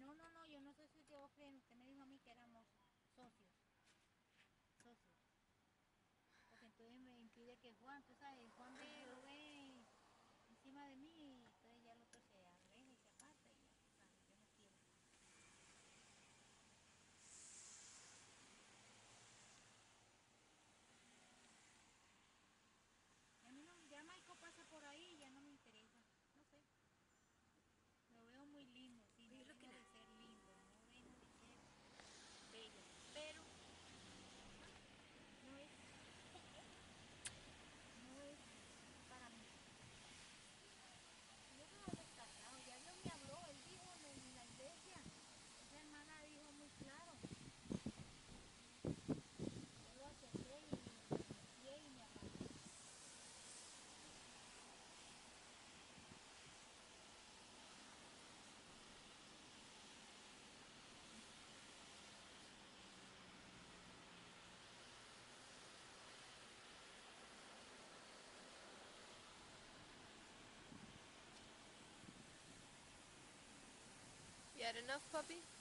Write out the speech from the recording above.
No, yo no soy su tío Fren. Usted me dijo a mí que éramos socios. Socios. Porque entonces me impide que Juan, tú sabes, Juan lo ve encima de mí y entonces ya el otro se aleja y se aparta y ya, tú sabes, yo no quiero. Y a mí no, ya Maico pasa por ahí y ya no me interesa, no sé. Lo veo muy lindo, sí, no deja de ser lindo, no deja de ser bello, pero no es, no es para mí. Yo creo que él está claro, ya Dios me habló, él dijo en la iglesia, esa hermana dijo muy claro, yo lo acepté y me inicié y me aparté. You had enough, puppy?